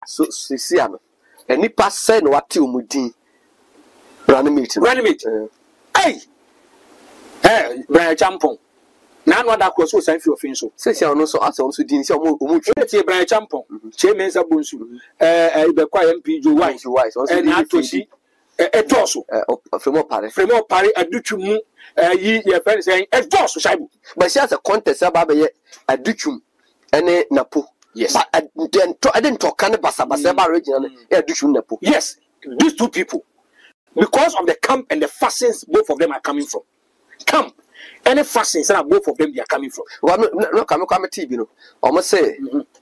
so sisiano any pass say no what you mudi running meeting hey Brian Champon now what that cross sign for offense say no so as also din say omo Brian Champon chairman Sabunsu be kwa MP Joe Wise and Atosi Etoso Fremo Pari adutumu yi your friend saying Etoso Shaibu but she has a contest about adutum ene napo yes but I didn't talk kind of basa original adutum napo yes these two people because of the camp and the fashions both of them are coming from camp any fashions that both of them they are coming from well no come TV no almost say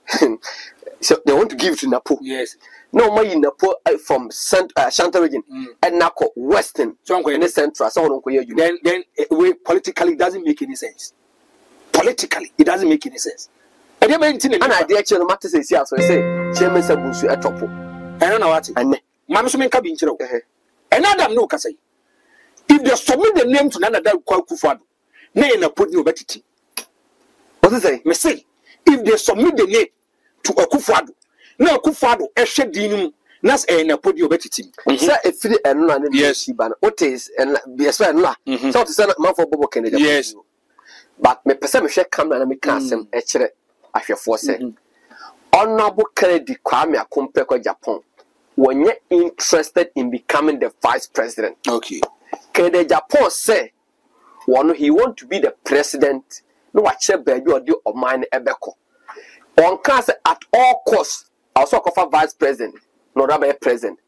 so they want to give it to Napo yes no more in Napo from Shanta region and Nako Western so in the central so then politically it doesn't make any sense politically it doesn't make any sense and I actually matter say so say chairman Sabunsu a topo I don't know what and mama so menka bi nchiro and Adam no ka say if they submit the name to Nana Kwakufado na na put no betiti what is say me say if they submit the name to Akufado na Akufado ehwe dinum nas na put no betiti say if the eno na yes ban what is and yes no so to say man for Bobo Kennedy yes but me pese me hwe camera na me ka asem e kire ahwefo say honorable Kennedy Kwame Akompe ko Japan when you're interested in becoming the vice president. Okay. Kennedy Japan say, he want to be the president. No, watch a baby or do of mine ebeko. On cancer at all costs. Also offer vice president. No, rather president.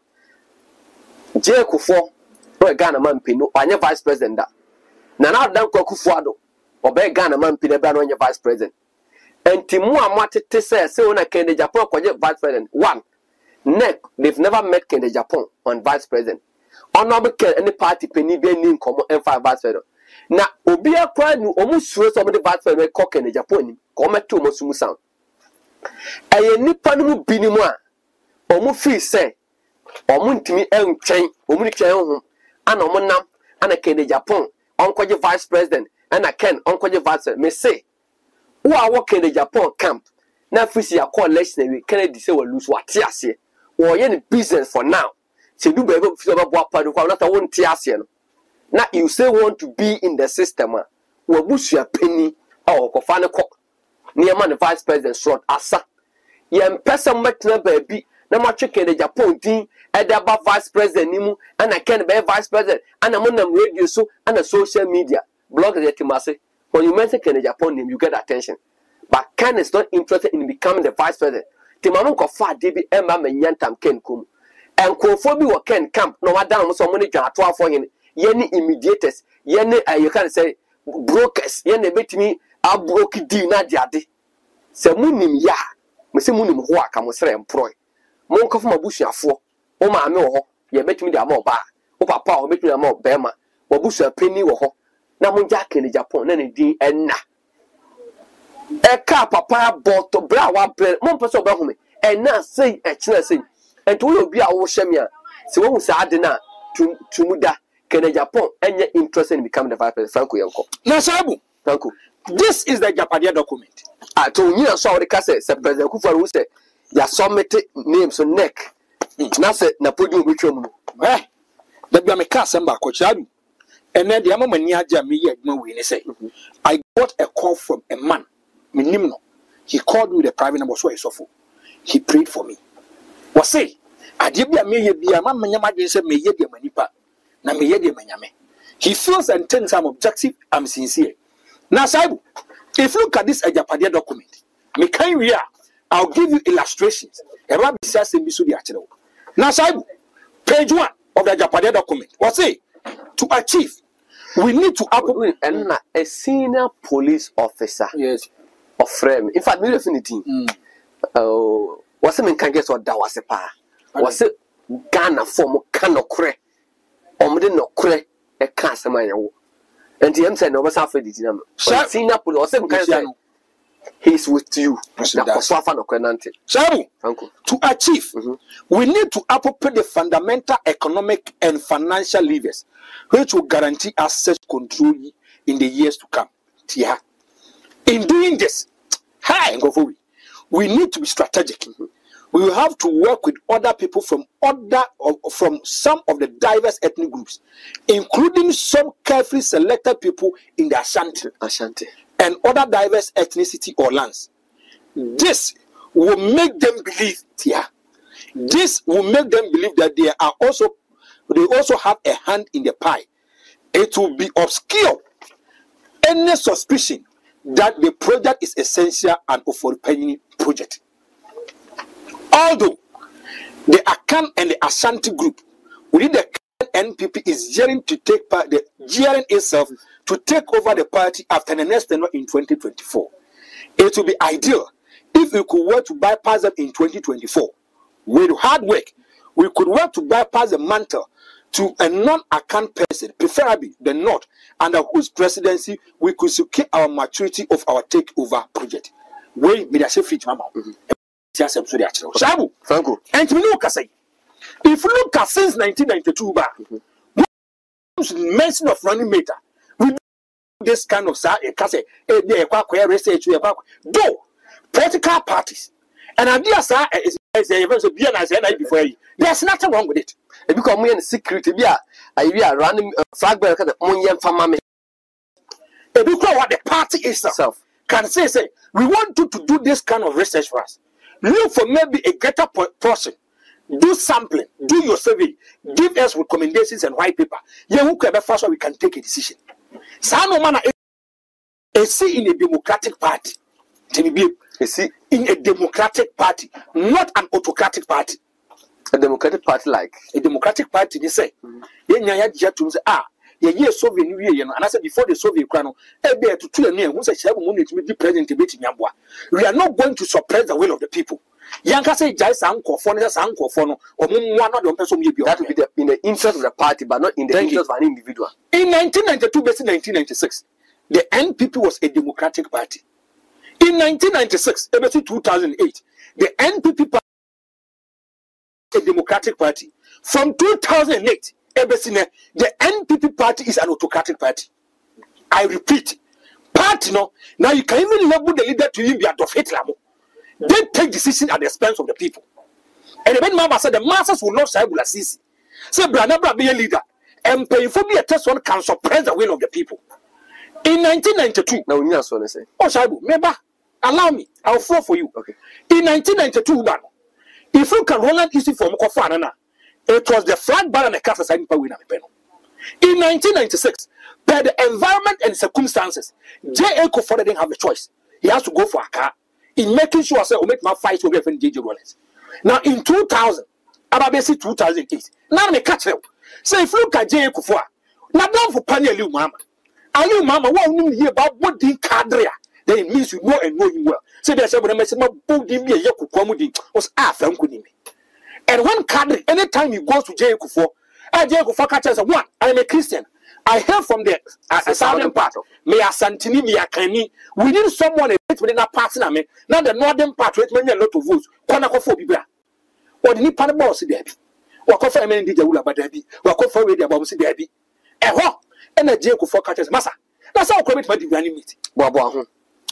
J. Kufo, no Ghana man pino, or your vice president. That. Now, don't go Kufuado or be Ghana man pino, on your vice president. And Timu Amate say, when I Kennedy Japan, vice president. One. Neck, they've never met Kennedy Japan on vice president. Honorable Ken any party penny be name come and five vice president. Now, Obia Kwan, almost sure some of the vice president cock Kennedy Japan, come to Mosumu sound. A nippanu binima, or free say, or muntimi elm chain, or munich and omonam, and a Kennedy Japan, Uncle vice president, and I can Uncle vice president may say, who are working in Japan camp. Now, if we see a coalition, we Kennedy say we lose what Tiasia. Or any business for now. So do better about what part of not a one Tiasian. Now you say want to be in the system, or bush your penny or Kofana cock. Near man, the vice president short asa. Yam person met no baby, no more chicken the Japan team, and about vice president Nimu, and I can be vice president, and I'm on them radio so and the social media. Blog the Timase. When you mention Kennedy Japan name, you get attention. But Ken is not interested in becoming the vice president. Timamon ko fa DB Emma Menyantam Ken Kum. And Kofobi wa Ken camp, no madam so many jan 12 for him. Yenny immediators, yenny you can say brokers, yenny bet me a broke D na diade. Se munim ya, Missy Munim Hoa Camosre employ. Monk of Mabushia for, O ma no, ye bet me the amount bar, O papa, or bet me amount Bema, or Busha penny or ho. Namun Jack in Japan, any D and na. Eka papa bought to bra wa bread, mon person about me, and now say a china say, and to will be our shamia. So when we say Adena to Muda, Kennedy Japan, and yet interested in becoming the vice president, Franco Yanko. Nasabu, Franco. This is the Japadia document. I told you, I saw the cassette, said President Kufa, who said, ya submitted names on neck. Nasa Napoleon Richmond. Eh, the Biamaka Samba Cochadu. And then the Amamania Jamie, we say, I got a call from a man. Minimno. He called me the private number so I suffer. He prayed for me. Was say, I did be a man, say, may ye be manipa. Na me ye de manyame. He feels and thinks I'm objective, I'm sincere. Now, Saibu, if you look at this Japadia document, I'll give you illustrations. Now, Saibu, page 1 of the Japadia document. What say? To achieve, we need to appoint a senior police officer. Yes. Of frame. In fact, we definitely. Was it can guess what that was a pa? Was it Ghana form cano cre? No cre a casamaya. And the MC never suffered it. Senior police officer. He's with you. To achieve, we need to appropriate the fundamental economic and financial levers which will guarantee access control in the years to come. In doing this, we need to be strategic. we will have to work with other people from some of the diverse ethnic groups, including some carefully selected people in the Ashanti and other diverse ethnicity or lands. This will make them believe, this will make them believe that they also have a hand in the pie. It will be obscure any suspicion that the project is essential and Ofori-Panyin project. Although the Akan and the Ashanti group within the NPP is gearing itself to take over the party after the next tenure in 2024, it would be ideal if we could work to bypass them in 2024. With hard work, we could work to bypass the mantle to a non-Akan person, preferably the North, under whose presidency we could secure our maturity of our takeover project. We made a safe mama. Shabu, and we look at say, if you look at since 1992, mention of running mate, we do this kind of research. Though political parties and ideas before there's nothing wrong with it. Because we are security, we are running flag bearer. Because what the party itself can say, we want you to do this kind of research for us. Look for maybe a greater person. Do sampling, do your survey, give us recommendations and white paper. First we can take a decision. See in a democratic party. See in a democratic party, not an autocratic party. A democratic party like a democratic party, they say. And Soviet Union, and I said before the Soviet Crown, we are not going to suppress the will of the people. That will be in the interest of the party, but not in the interest of an individual. In 1992, basically 1996, the NPP was a democratic party. In 1996, basically 2008, the NPP party was a democratic party. From 2008, the NPP party is an autocratic party. I repeat, party no. Now you can even label the leader to be Adolf Hitler. They take decisions at the expense of the people. And the Mama said the masses will not side with Assisi. Say Branabra be a leader and pay for me a test one can suppress the will of the people. In 1992, now you know say. Oh, Shaibu, maybe allow me. I'll flow for you. Okay. In 1992, if you can Roland issue from Kofanana. It was the flag banner and the cast aside in 1996, by the environment and circumstances, J.A. Kufuor didn't have a choice. He has to go for a car in making sure I will make my fight with J.J. Rollins. Now in 2000, about 2008, now me catch them. So if you look at J.A. Kufuor, now down for Pani Aliu Mama, what you hear about what the cadre, then it means you know and know him well. So there's a message about Bodi me a Yaku was after Uncle. And one cadre, anytime he goes to J.A. Kufuor, J.A. Kufuor catches one. I am a Christian. I heard from the southern part. Me a Santini, me a Kani. We need someone within a party. Now the northern part, with many a lot of votes. Konako Bibra. What the Nippon boss, Debbie. What offer many did you about Debbie? What offer with the bombs, Debbie? And a J.A. Kufuor catches Massa. That's how commit my divine meet. Wabahu.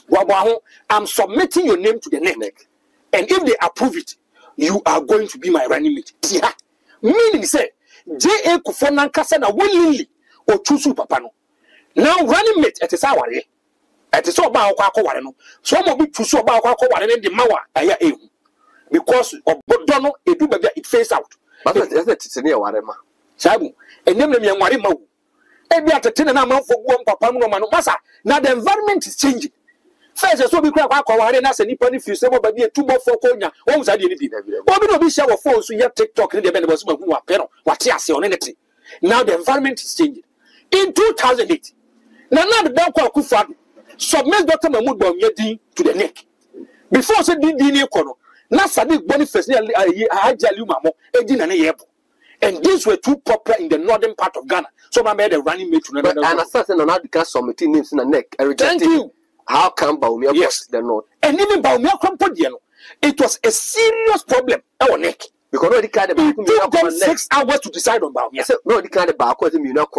I'm submitting your name to the neck. And if they approve it, you are going to be my running mate. Yeah. Meaning say, J.A. Kufuor Nankasana willingly or choose papa no. Now running mate at a sour. At a so about Wareno. Some of it choose about Wareno the Mawa aya ehu. Because of Bodono, a do it face out. But that's near Warema. Sabu, and name them young Warima. And be at a 10 amount for one papa no masa. Now the environment is changing. First, so we cry about Kawarenas and Nippon if you say, but be a 2 more for Konya. What was I doing? What will be share of phones? We have TikTok and the members who are penal. What you say on anything. Now the environment is changing. In 2008, now the Danko Kufuor submit Dr. Mahmoud Bawumia to the neck. Before said Dini Kono, Nasadi Boniface, Hajalu Mamo, Edin and Yebo. And these were too popular in the northern part of Ghana. So I made a running mate to another. And assassin on the cast submitting names in the neck. Thank you. How come Bawumia was the North? And even Bawumia Krampodiano, it was a serious problem. Our neck. Because no, the kind of it took them 6 hours to decide on Bawumia. No, the kind of Bawumia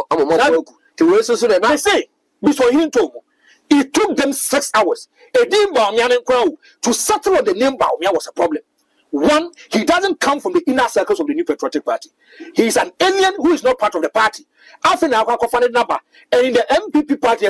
I say, before he told me, it took them 6 hours. A day Bawumia and Crow to settle on the name Bawumia was a problem. One, he doesn't come from the inner circles of the New Patriotic Party. He is an alien who is not part of the party. After now, and in the MPP party,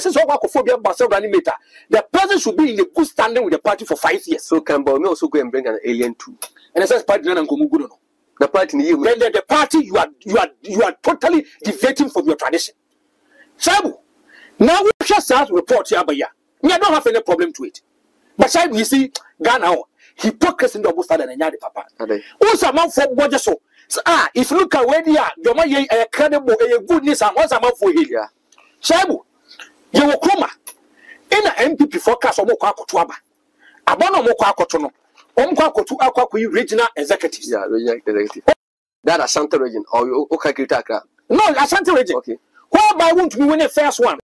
the person should be in a good standing with the party for 5 years. So can Bawumia also go and bring an alien too? And it says party the party then the party you are totally deviating from your tradition. Sabu, now we just start report here, but yeah, me I don't have any problem to it. But Sabu, you see, Ghana, hypocrisy in the most and any papa. Also, man for budget so. If you look at where they are, your man a credible, a goodness, and what's a man for here. Sabu, you will come in an MPP forecast or Moko Tuaba. Abono Moko Kotono. To regional executives. Yeah, regional executive. That Ashanti region or Okakitaka. No, Ashanti region. Okay. Why won't we win the first one?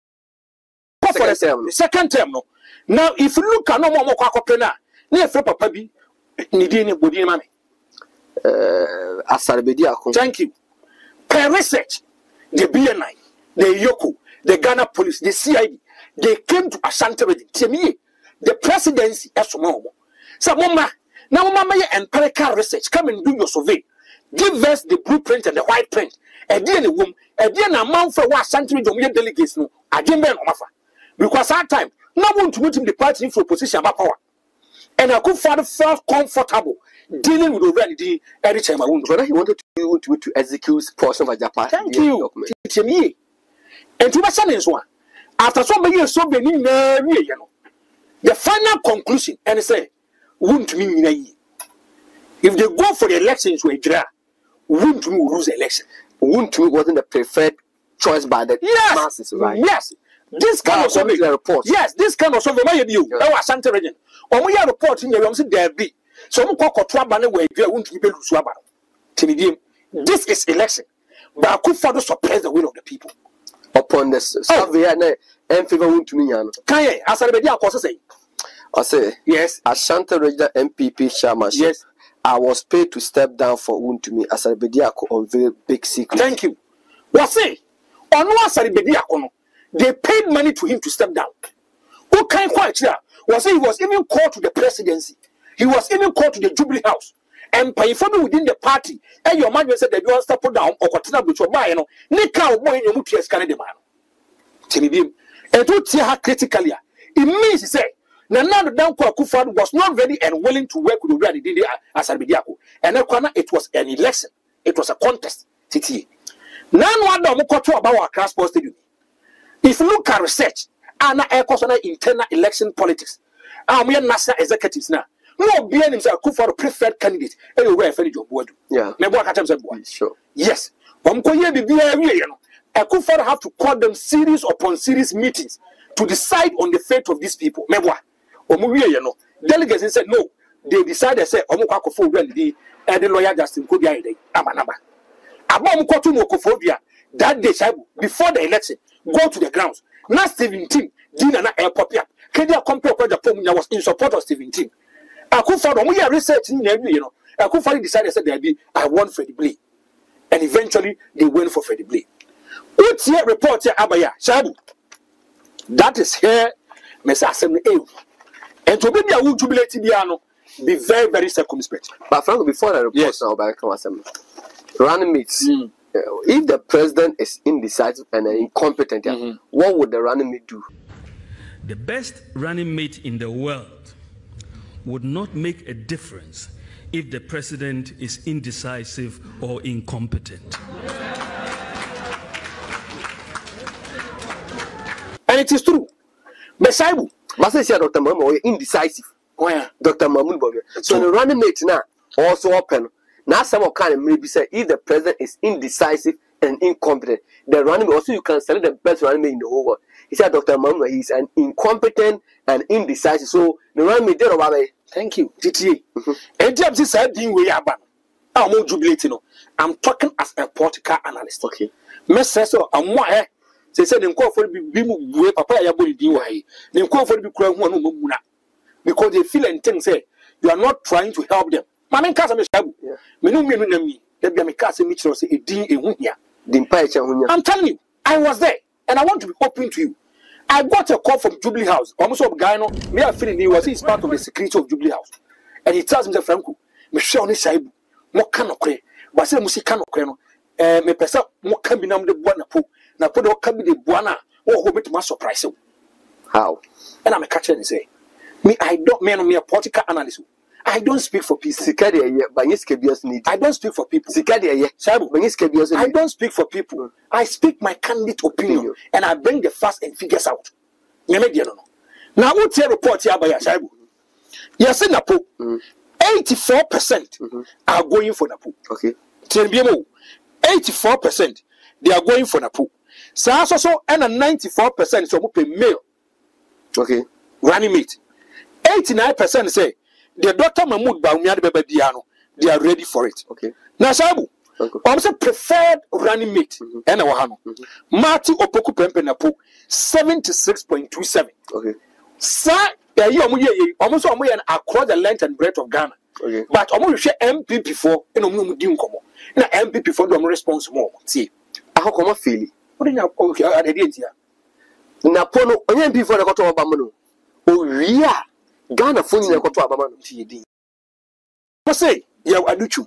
Second term, no. Now, if you look at no more Kwakopena, near Papa B, Nidini Budi Mami. Asarbedia. Thank you. Per research, the BNI, the Yoko, the Ghana police, the CID, they came to Ashanti region. To me, the presidency as tomorrow. So, Mama, now Mama, empirical research, come and do your survey. Give us the blueprint and the white print. A dear womb, a dear amount for what century dominant delegates no. I didn't offer. Because that time, no one to meet him the party for position about power. And I could find felt comfortable dealing with already every time I want. Whether he wanted to execute portion of Japan. Thank you. To me. And to my son is one. After so many years, so many, you know. The final conclusion, and they say, wouldn't mean if they go for the elections with Dra, wouldn't we lose the election? Wouldn't we wasn't the preferred choice by the masses, right? Yes. This kind of survey report. Yes, this kind of survey may you. That was Santa region. When we are reporting, you see there be. So we call Trabane where you won't be able to swab. This is election. But I could further suppress the will of the people. Upon this survey, and favor won't to me. Can you? As I say. I say, yes, Ashanti Regional MPP chairmanship. Yes, I was paid to step down for Untumi as a Bediako unveil big secret. Thank you. What say? On what they paid money to him to step down. Who can't quite clear? Was he was even called to the presidency. He was even called to the Jubilee House. And by forming within the party, and your man said that you want to step down or continue with your mind, Nika boy in your mutual scanning the man. Timmy, and to tear her critically. It means he said. Nana Danko Akufo was not ready and willing to work with the Asarbediako. And it was an election. It was a contest. None one about our transport stadium. If you look at research, Anna Air internal election politics. We are national executives now. No, being himself Akufo preferred candidate. Anywhere for the job. Yeah. Sure. Yes. Akufo have to call them series upon series meetings to decide on the fate of these people. Delegates said no. They decided say the lawyer Justin Kodia Amanaba. That day before the election, go to the grounds. Not Stephen Tim, Dina Airport. Kedia compare was in support of Stephen Tim. Akufo we are researching Akufo decided said I want Freddie Blee. And eventually they went for Freddie Blee. What's here report here Abaya Shabu? That is here Mr. Assembly A. And to be a jubilate be very, very circumspect. But Franco, before the report now by Assembly, running mates, if the president is indecisive and incompetent, what would the running mate do? The best running mate in the world would not make a difference if the president is indecisive or incompetent. And it is true. Besaibu. But say Dr. Mamu indecisive. Where Dr. Mamun Bobby. So the running mate now also open. Now some kind of maybe say if the president is indecisive and incompetent, the running mate also you can select the best running mate in the whole world. He said Dr. Mamu is an incompetent and indecisive. So the running mate there about thank you. TTA. And James said being way up. I'm more jubilating. I'm talking as a political analyst. Okay. Mr. So I'm more say the call for be papa ya body DY. The call for be crying one because they feel and think say you are not trying to help them. Mamma Casa Mishabu. Me, there be a Casa Mitchell say a D a Wunya. I'm telling you, I was there and I want to be open to you. I got a call from Jubilee House. Almost of Gano, me are feeling he was part of the security of Jubilee House. And he tells me, Franco, me hwe oni Shaibu mo ka nokre ba se musi ka nokre no me pesa mo ka bi nam de boa na po de ka bi de boa na wo ho betima surprise wo how and I'm a catcher and say me I don't me a political analyst I don't speak for people. Sika de ye banyiske bios need. I don't speak for people. Sika de ye Shaibu banyiske bios I don't speak for people. I speak my candid opinion and I bring the facts and figures out. No. Now what's your report here by Shaibu? Yes, in Napo, 84% are going for Napo. Okay. 84% they are going for Napo. So also and a 94% so pay male. Okay. Running mate. 89% say the Dr. Mahmoud Bawumia Bebe Diano, they are ready for it. Okay. Now Shaibu, also preferred running mate and a wahano. Marty Opoku Pempe Napo 76.27. Okay. Sir, almost across the length and breadth of Ghana. Okay. But almost share MP before and now MP before the response more. See, How come I feel? what do you okay? I didn't hear. Napono onye before the koto obama no. O ria Ghana phone na koto obama no tie din. I say, yeah, Aduchu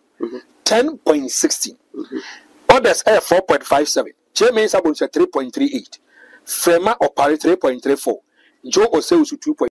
10.16. Others are 4.57. Chairman Sabon 3.38. Frema Opari 3.34. Joe Oseusu 2.7.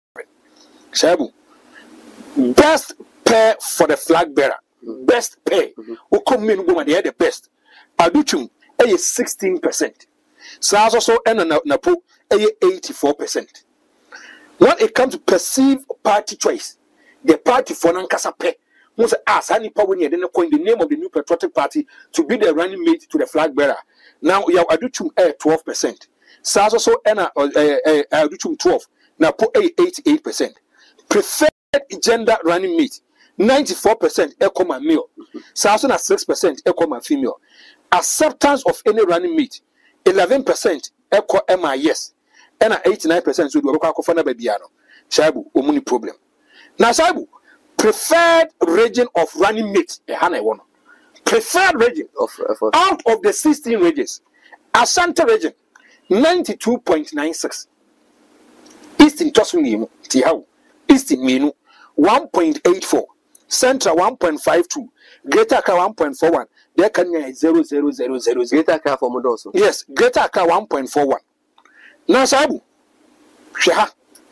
Shabu. Best pair for the flag bearer. Best pair. Who come in woman, they are the best. Aduchu is 16%. SARS also and Napo 84%. When it comes to perceived party choice, the party for Nankasa Pe must ask any power when you didn't coin the name of the new patriotic party to be the running mate to the flag bearer. Now you have Aduchum 12%. SARS also and Aduchum 12. Napo 88%. Preferred gender running mate 94% echo male. SARS 6% echo female. Acceptance of any running mate 11% echo yes. And 89% so do go for na babiano. Shaibu omuni problem. Now Shaibu preferred region of running mate preferred region Of out of the 16 regions. Asante region 92.96. Eastern Tosunimu Tiao Eastern Minu 1.84. Central 1.52. Greater Accra 1.41. There can 0.0000. Greater Accra for Modoso. Yes, Greater Accra 1.41. Now Shaibu Sheha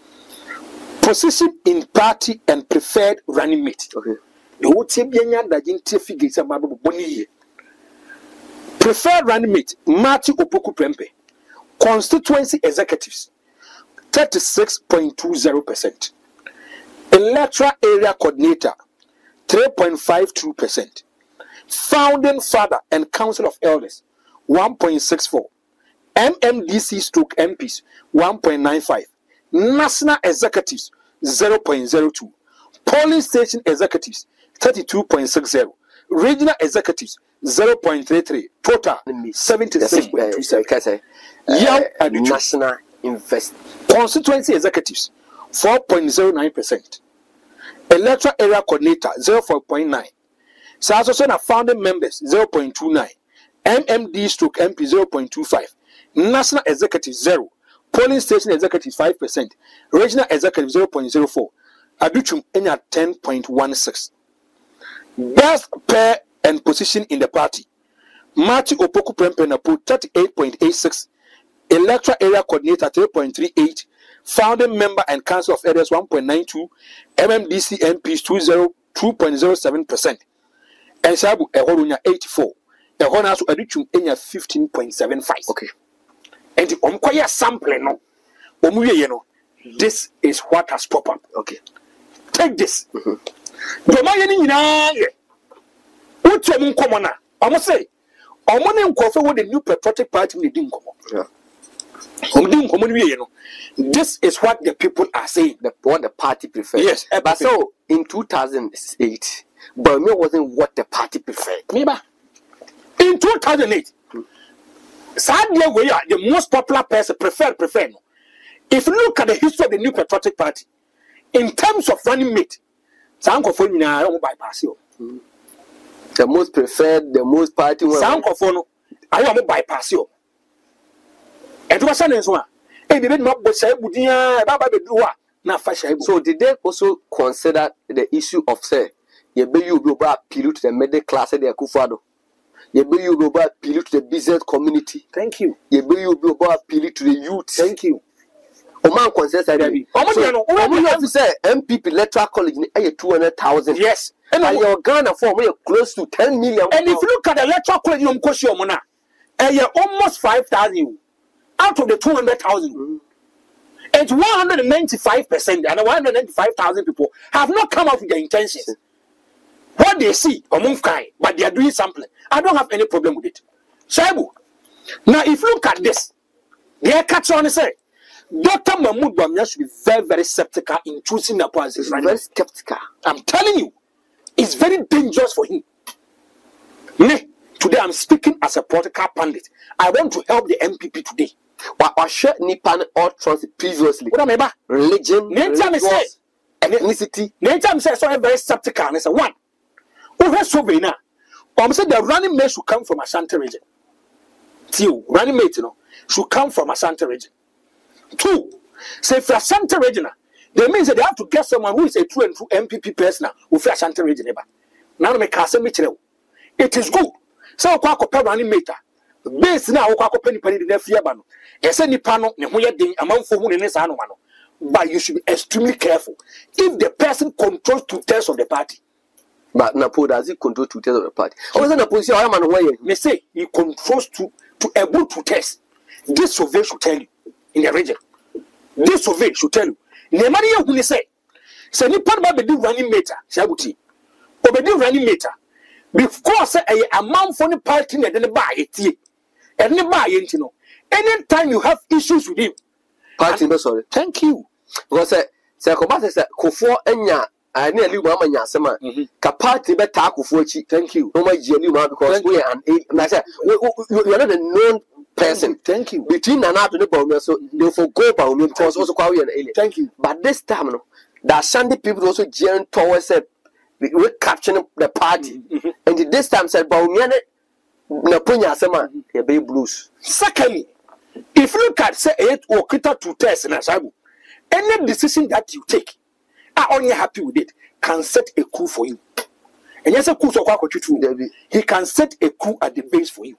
position in party and preferred running mate. Okay. The would say Bianya Dajin figures about Boni. Preferred running mate Marty Opoku Prempe. Constituency executives 36.20%. Electoral area coordinator 3.52%. Founding father and council of elders 1.64. MMDC stroke MPs 1.95. National executives 0.02. Polling station executives 32.60. Regional executives 0.33. Total 76.27. National invest. Constituency executives 4.09%. Electoral area coordinator 0.49. South founding members 0.29. MMD stroke MP 0.25. National executive 0. Polling station executive 5%. Regional executive 0.04. Aduchum enya 10.16. Best pair and position in the party. Marty Opoku Prempe Napo 38.86. Electoral area coordinator 3.38. Founding member and council of elders 1.92. MMDC MPs 2.07%. And Sabu Ehorunya 84. Ehonasu Aduchum enya 15.75. Okay. And the Omkoya sample no. This is what has popped up. Okay. Take this. What's your common? I must say, I'm on coffee with the new patriotic party in the Dinkomo. This is what the people are saying. What the party prefers. Yes, but so in 2008, Burma wasn't what the party preferred. Maybe in 2008, sadly, we are the most popular person preferred. If you look at the history of the new patriotic party, in terms of running mate, I don't bypass you. The most preferred, the most party one. I don't bypass you. And what's an answer? So did they also consider the issue of say You be you go back appeal to the middle class of the Akufo-Addo. You be you go back appeal to the business community. Thank you. You be you go back appeal to the youth. Thank you. Oman consensus idea. Oman say MPP electoral college ni 200,000. Yes. And your Ghana form we close to 10 million. And if you look at the electoral college, you cost your money. And almost 5,000 out of the 200,000. And 195% and 195,000 people have not come out with their intentions. What they see, but they are doing sampling. I don't have any problem with it. Shaibu. Now, if you look at this, they are catching on and say, Dr. Mahmoud Bawumia should be very, very skeptical in choosing the policies. Very skeptical. I'm telling you, it's very dangerous for him. Me, today I'm speaking as a political pundit. I want to help the MPP today. What share Nipan or trans previously? What am I? Religion, ethnicity. Nature says so very skeptical. And I said, one, who has so now? Said the running mate should come from Ashanti region. Two, running mate, should come from Ashanti region. Two, say for Ashanti region, that means that they have to get someone who is a true and true MPP person who for Ashanti region. Now me kase me chire. It is good. So kwa ko running mate. Base now kwa ko penny the fear bano. Ese nipa no ne ho ye den amanfo hu ne sa no ma no. But you should be extremely careful if the person controls 2/3 of the party. But Napo does he control 2/3 of the party? Or is it a position I am aware? They say he controls to able to test. This survey should tell you in the region. This survey should tell you. Nemari who say nipa ba be do running meter, Shabuti. Obedi running meter. Because a amount for the party na den ba etie. And ne ba ye ntino. Anytime you have issues with him, party be sorry. Thank you. Because say Kobase say Kofo enya ani ali ma nya asema ka party be ta Kofo chi. Thank you. No ma ji ali ma because we are an I say you are not a known person. Thank you. Between Nana Addo and Bawumia, so they forgo Bawumia because also kwa we an alien. Thank you. But this time no, the Ashanti people also jeering towards we capturing the party. And this time said Bawumia na punya asema e be blues. Secondly, if you look at say 8 or critical to test in Asabu, any decision that you take, are only happy with it, can set a coup for you. And yes, a coup so he can set a coup at the base for you.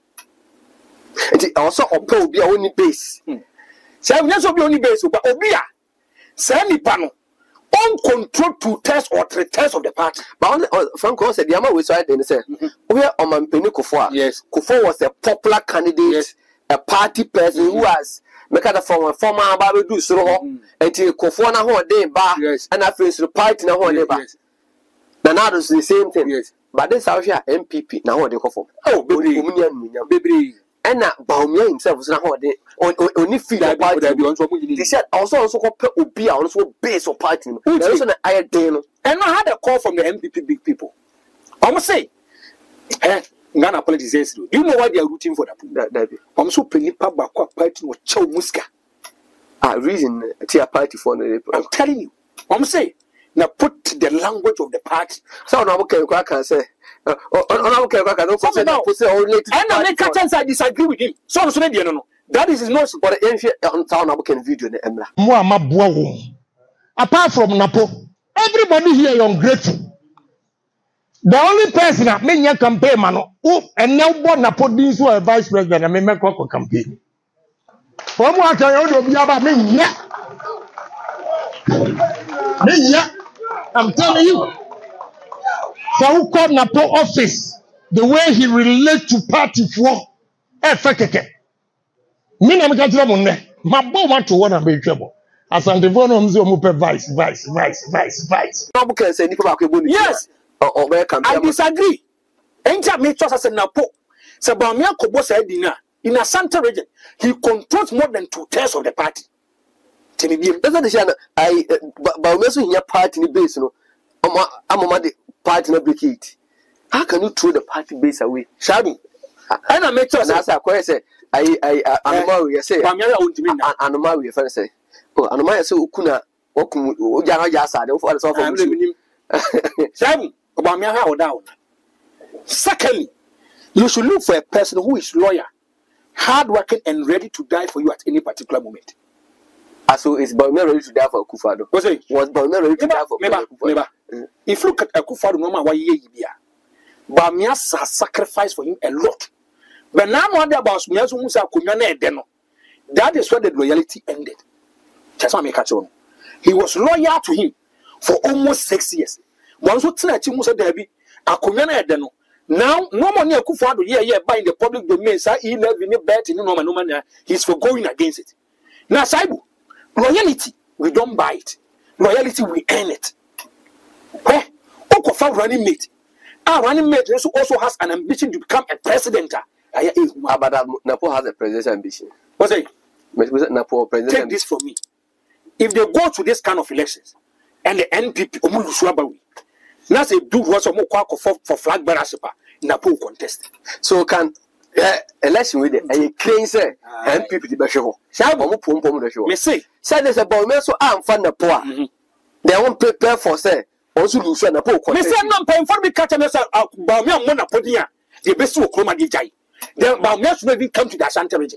It also open be only base. So I'm not only base, but Obia, Sandy Pano, uncontrolled 2/3 or 3/3 of the party. But Franco said the Yama was right and said, we are on Penny Kofo. Yes, Kofo was a popular candidate. Yes. A party person who has make a former Baby do so until Kofo na ho dey ba and I feel the party na ho dey ba. Now it's the same thing. Yes. But this out here MPP na ho dey Kofo. Oh, baby. And na Bawumia himself was na ho dey only feel the party. They said also obi a also base of party. There is an iron day no. And I had a call from the MPP big people. Almost say Ghana politicians do. You know why they are rooting for that? I'm so penny papa party no chow muska. Reason tia party for the. I'm telling you. I'm saying now put the language of the party. So now I can say. And I make a chance I disagree with him. So no. That is not but on town I can video the Emla. Apart from Napo, everybody here is ungrateful. The only person that made your campaign, man, and now born Napo this was a vice president and make a campaign. From what I know, be about me, I'm telling you. So who called Napo office the way he relates to party for FKK. Me na make trouble ne. Ma bo want to wanna be trouble. As and the one mzo mu pe vice. No can say nipa ba ko yes. I disagree. Enja me trust as Napo. Se Bawumia kobo say dina in a Ashanti region. He controls more than 2/3 of the party. That's not the shana. Bawumia so in your party ni base no. Amama the party na break it. How can you throw the party base away? Shabi. And I make sure that's a question. Anoma we say. Anoma we friend say. Oh, Anoma say ukuna okum ojana ja sa de for so for. Shabi, Bawumia ha down. Secondly, you should look for a person who is loyal, hardworking, and ready to die for you at any particular moment. So is Bawumia ready to die for Akufo-Addo? Was Bawumia ready to die for Akufo-Addo? if you look at Akufo-Addo no ma why ye bia. Bawumia has sacrificed for him a lot. But now what about me as Musa Kunyana Deno? That is where the loyalty ended. Just want me catch on. He was loyal to him for almost 6 years. Once what Musa Debi, Akunyana Deno. Now, no money Akufo-Addo, by in the public domain, he never in a bet in no man, he's for going against it. Now, Saibu, loyalty, we don't buy it. Loyalty, we earn it. Where? Okofa running mate. Our running mate also has an ambition to become a president. But Napo has a presidential ambition. What's it? Napo president. Take this from me. If they go to this kind of elections and the NPP, now say do what's a more for flag bearership, Napo contest. So can election with a claim say NPP the Basho. Shall we pump the show? Me say, there's about me so I'm fan the poor. They won't prepare for say also lose a poor contest. Me say no paying for me catching us about me on Monapodia. The best will come and jai. Then Bawumia should not even come to the Ashanti region.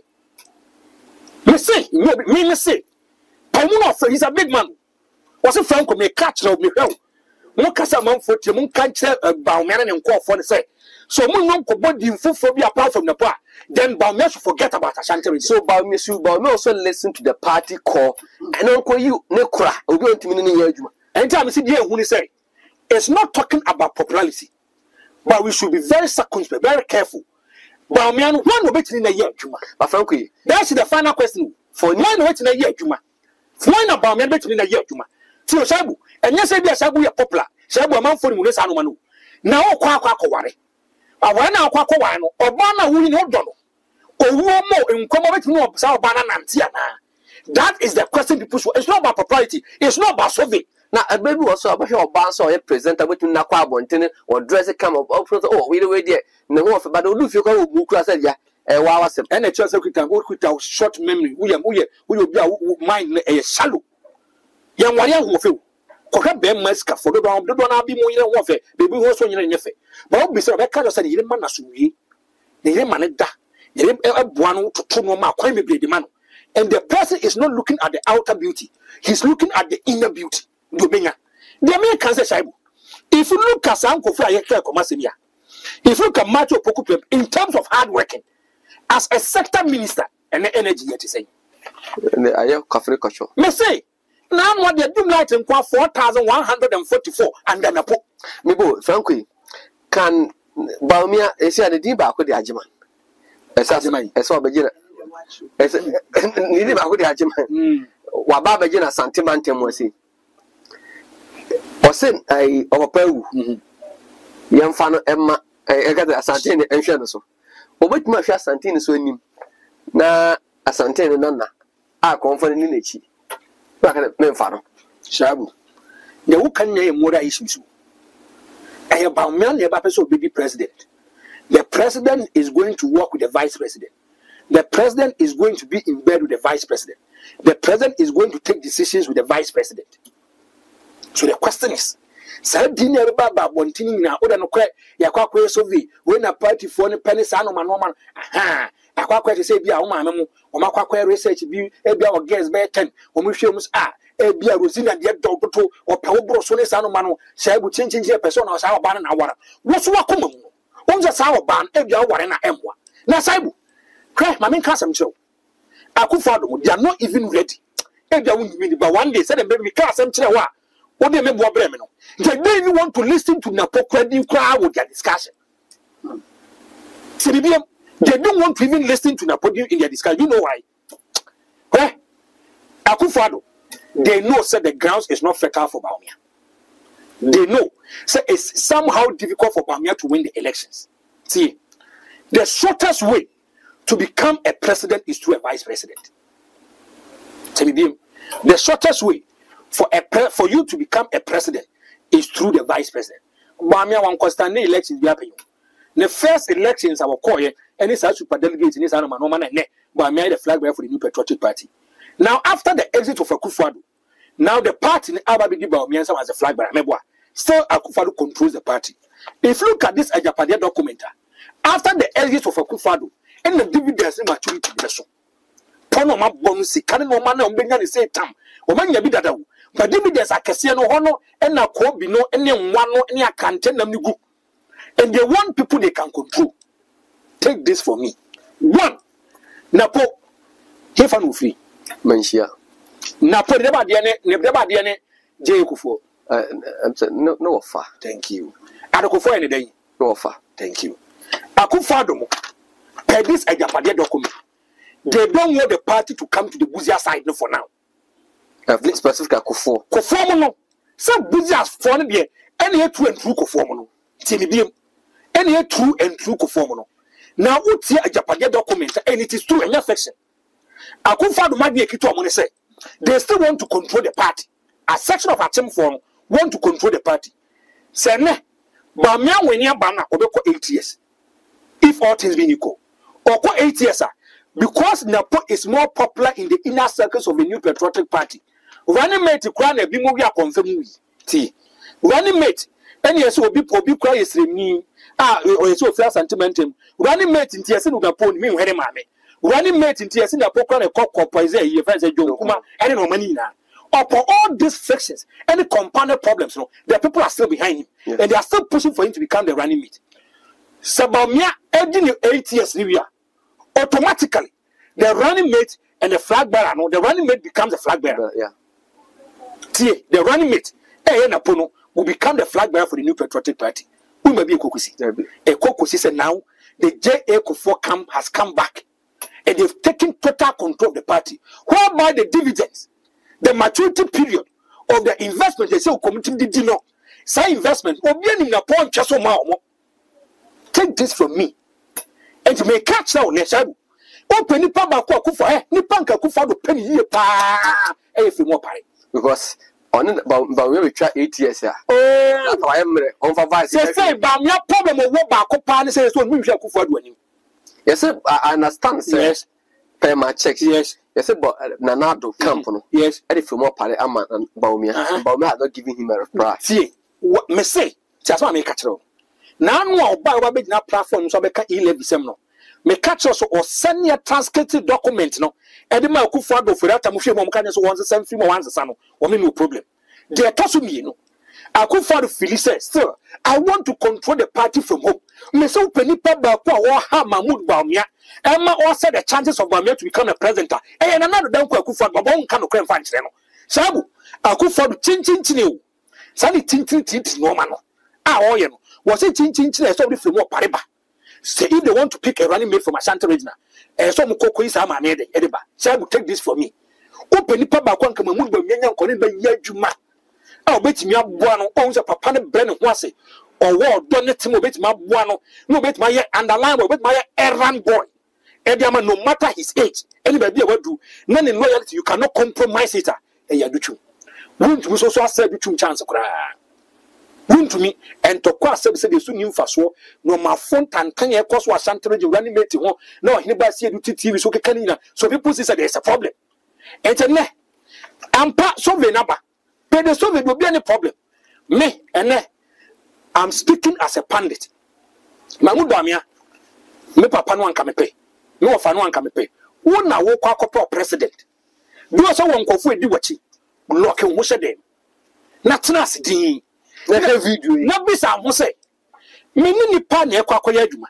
Me say, Pamuno, he's a big man. Was a Franco may catch of me hell. No Casamon for Timon can't tell Bawumia and call for the say. So Moon could body phobia apart from the part. Then Bawumia should forget about Ashanti region. So Bawumia also listen to the party call and uncle you no cry. We're going to mean anytime I see the when he say it's not talking about popularity, but we should be very circumspect, very careful. Bawumia one waiting in a year, Juma. But frankly, that's the final question. For one waiting a year, Juma. Why not Bawumia waiting in a year, Juma? Tio Shabu, and yes, I be a Shabu popular. Shabu among for Munesano Manu. Now, Quack worry. I want now Quack wine or Bana winning no dollar. Or more in common of South Banana and Tiana. That is the question people should. It's not about propriety, it's not about solving. Now, a baby was about your bounce or a presenter between Nakwa Bontin or dress a come of oh, we do it. No, but if you go book, I said, yeah, and while I was and a chance secretary work with our short memory, William, will be mind a shallow. Young Maria who feel. Coca Bear Masca for the ground, do not be more warfare, baby was on your nefe. But beside that kind of saying, you man as we, the man da, you have one to no more, quite maybe the man. And the person is not looking at the outer beauty, he's looking at the inner beauty. The Americans say, if you look at Sanko Fire, if you look at Macho Poku in terms of hard working, as a sector minister and the energy, yet to say, I have coffee culture. May say, now what they do light and 4,144 and then a poke. Maybe, frankly, can Bawumia is the Diba with the Ajiman. As well, Begina. As needed about the Ajiman. Wababa Jena Santimantem was he. Osen I overpew young fan Emma, I got a Santini and Shanaso. Or what my Santini so him na a Santini Nana, I confident in it. Back at Memfano. Shabu. The who can name more issues. I have about man about so be president. The president is going to work with the vice president. The president is going to be in bed with the vice president. The president is going to take decisions with the vice president. So the question is, Sardina Baba Bontini now, or no crack, Yakwa Sovi, when a party for the penny son of man, aha, Aqua to say, be our mamma, or Macqua research, be a be our guest by 10, or Mushims are, a be a Rosina, yet dog or Pabro Solis Sanomano, shall we change your persona as our ban and our. What's what common? Once a sour ban, a be our and a emwa. Now, Saibu, crack my main custom show. Akufo-Addo, they are not even ready. If they won't be, but one day, said a baby cast and chihuahua. What they may they don't want to listen to Napo crowd with their discussion. They don't want to even listen to Napo in their discussion. You know why? Where? Akufo-Addo, they know that the grounds is not fertile for Bawumia. They know so it's somehow difficult for Bawumia to win the elections. See, the shortest way to become a president is through a vice president. The shortest way for you to become a president is through the vice president. Bawumia one constant elections be happening. The first elections our call and it's a super delegate in this animal no man and Bawumia the flag bearer for the New Patriotic Party. Now after the exit of Akufo-Addo, now the party in Ababidi Bawumia as a flag bearer. Still Akufo-Addo controls the party. If you look at this Ajapadia document, after the exit of Akufo-Addo and the dividends in maturity lesson. Pono ma bonsi, can no man on Bengan say tam, or man yabi dada. but dividends akese no hono na ko bi no ne nwa no ne akante nam ni gu, and they want people they can control. Take this for me. One, napo hefa no free Manshia. napo deba de ne je Kufuor. No offer. Thank you. Kufuor any day. No offer. Thank you. Akufo-Addo per this Ajapade document. They don't want the party to come to the Busia side no for now. I've specific Kufuor. Kufuor no. Some Busia's for no any true and true Kufuor no. Tinibium. Any true and true Kufuor no. Now what's here Ajapade document and it is true in your section. Akufo-Addo might be a kito amone say. They still want to control the party. A section of Achim form want to control the party. Say ne, Bamia wenya bana obeko 8 years. If all things being equal. Oko 8 years, because Napo is more popular in the inner circles of the New Patriotic Party. Running mate crown a bimogia confirm T. Running mate, and yes, will be cry is me. Or so fair sentimentum. Running mate in Tiasin Napo, me, where mammy. Running mate in Tiasin Napo, a cock or poison, your friends, Jokuma, and no money now. Upon all these frictions and the compounded problems, no, the people are still behind him, and they are still pushing for him to become the running mate. Sabamia, every 8 years, automatically, the running mate and the flag bearer, no, the running mate becomes the flag bearer. The running mate, will become the flag bearer for the New Patriotic Party. We may be a Kokusi. A Kokusi said now the J.A. Kufuor camp has come back, and they've taken total control of the party, whereby the dividends. The maturity period of the investment, they say, community did not say investment, or being in a point just so take this from me. And to make catch now, Neshabu. Open the Pabako Kufa, Nipanka Kufa to penny here, if you more pay. Because on about we try 8 years. Oh, I am on for vice. Yes, say, but your problem of what Bako says, so we shall Kufa doing. Yes, sir, I understand, sir. Yes, pay my checks, yes. Yes, but Nanado camp, yes, and if you more party, I'm Baumia, Baumia not giving him a reply. See, what me say, just want me catch up. Now, no, buy a big platform, so I can 11 seminal. Me catch us or send your transcripted document, no, and the man who found for that, I'm sure one can just want to send 3 more ones, or no problem. They are tossing me, no. I could find Phyllis says, sir, I want to control the party from home. Me so penny papa or ha Mahmoud Baumia. Emma all said the chances of Baumia to become a president. And another don't cook for my own kind of crime fan channel. Sabu, I could find chin chin. Sally tin no man. Oh, you know, was it chin somebody from more pariba. Say if they want to pick a running mate from Ashanti region, and some cocoa is a man, Ediba. Sabu, take this for me. Open the papa one come and move the young calling by Yajuma. I'll bet me up one owns a papa Brennan was it. Or what don't let him obey my one, no bet my underline or bet my errand boy. Ediama, no matter his age, anybody will do. None in loyalty, you cannot compromise it. And you do. Won't you also say between chance of cry? Won't to me and to cross said the soon fast war, no my phone and can you cause was Santa running mate one. No, anybody see you TV so canina. So people say there's a problem. And then I'm part so venaba. But the Soviet will be any problem. Me and I'm speaking as a pandit. Mahmoud Bawumia, me papa no one can pay. No fan one can pay. One na walk up president. Do so one go for do what you lock him with them. Not nas din. Na video. Na bisa mo say. Me ni pa na ekwakoya adwuma.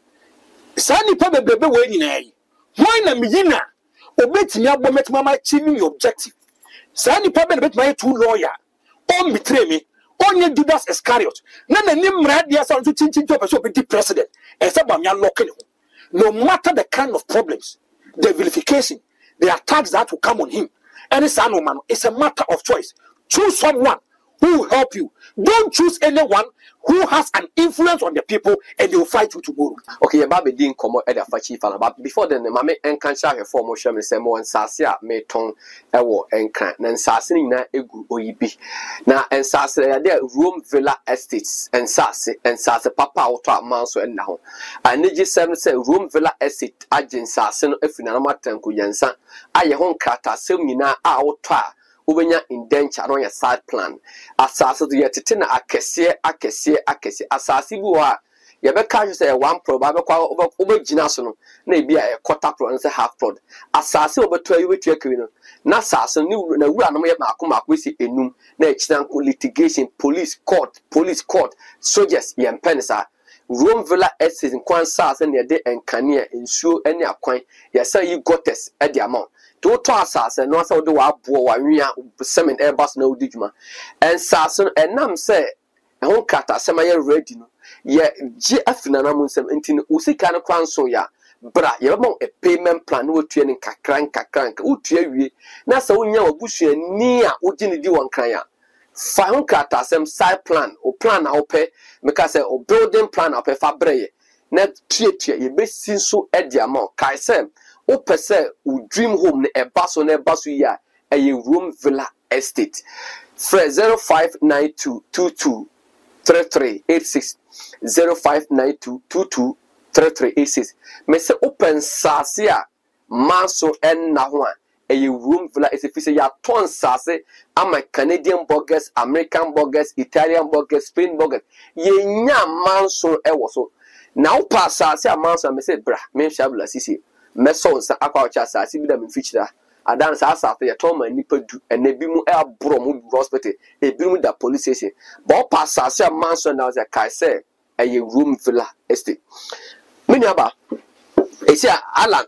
Sa ni pa bebebe we nyina yi. Why na me yina? Obetimi abo metima ma achieving your objective. Sa ni pa be na betima too lawyer. O betray me. Only Judas Iscariot. None of them read sound to chin to a person be president. And some of them locking. No matter the kind of problems, the vilification, the attacks that will come on him, any son or man, it's a matter of choice. Choose someone who will help you. Don't choose anyone who has an influence on the people and they will fight you tomorrow. Okay, Baby didn't come out at the Fachi fan, but before then, Mamma and Kansha have former Sherman Samo and Sasia made tongue a war and crank, and Sassing na egu oibi. Now, and Sassia, there room villa estates and Sassy and Sassa Papa out of Manso and now. And Niji 7 say room villa estate, Agent Sassin, if in a matter and Kuyansa, I home crata, Silmina out. Ubenya indenture no your side plan asase do yetetina akese asase bi wa you be catch say 1 pro ba be kwa obegina so no na e bia e quarter pro and say half pro asase obeto ayi wetua kiri no na asase ni na wura no ye maako si enum na e chinan litigation police court soldiers ye penisa Rome Villa Estate in Kwansas and de enkania ensuo ene akwan ye say you gottes e the amount to asase no say do wa abo wa nwia semen airbus na odijuma en sase enam say ehon kata sema ye ready no ye gi afina na munsem enti no usika no kwanso ya bra ye be a payment plan no tue ne kakran utua wie na sa wonya obusua ni a ugini di won kan ya fa hon kata sem side plan o plan na opɛ meka say o building plan opɛ fa breye na tue ye be sinso e di amount kai sem o pese o dream home ne e baso ya e Rome Villa Estate Fred 0592223386 0592223386 me se open sasia manso en na ho a Rome Villa Estate ya ton sase ama Canadian burgers, American burgers, Italian burgers, Spain burgers ye nya manso e wo so na o pa sase manso me se bra me shabla sisi me so nsa akwa cha sase bi da me feature adan sa asate ye ton ma nipa du enabi mu e abro mu hospital ebi mu da police station but pass as a manso na say kai say a Rome Villa Estate mini aba e say Alan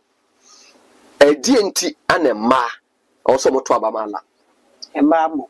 e DNT anema also moto aba mala emamu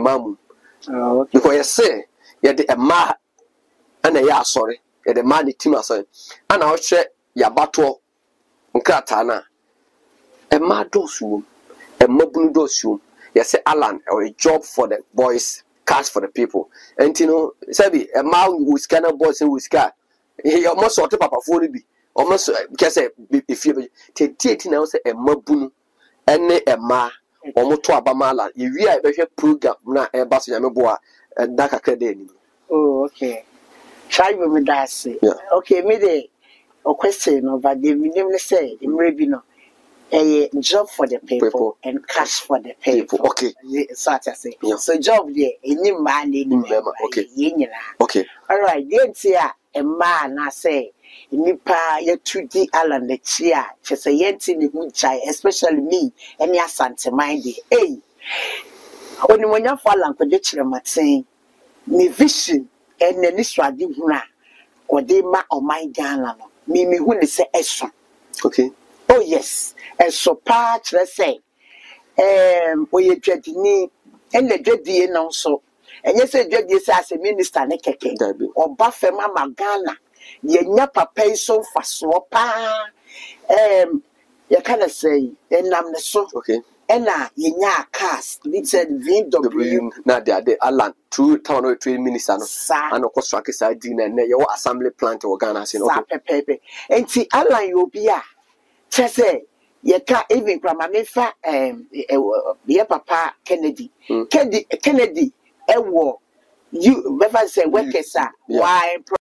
okay because you say ye de ema ana ya asore ye de ma ni team asore ana o hwe ya bato nkrata na ema dosu Mabunu dosu, yes, Alan, or a job for the boys, cash for the people. And you know, Sabi, a man who scanner boys and who he almost sort of papa for be almost because if you take now say a mabunu and a ma or moto abamala, you real program na a bus yamaboa and Daka Credit. Oh, okay. Try with that say. Okay, maybe a question about the minimum say, in Rebino. A job for the people and cash for the people. Okay. So I say. Yeah. So job there, any man in okay. Okay. All right. Then say a man I say nipa ye 2D Alan the chia. She say yenti ni muchai, especially me. Any asante mindy. Hey. Only when you fall and predict saying me vision and the niswadi huna or de ma or my gana. Me who say eso. Okay. Oh yes, and so part let's say, we dreading and the dready and also, and yes, a dready as a minister, Nekeke, or Buffet Mamma Ghana, ye nyapa pay so for swapa, you cannot say, and I'm the so, okay, and now ye nya cast, we said VW, not the Alan, true town or 3 minutes, and of course, track is I dinner, and your assembly plant or Ghana, pepe, and see, Alan, you'll be a. Say, ye can't even grandma mefa papa Kennedy. Kennedy, you never say workers are why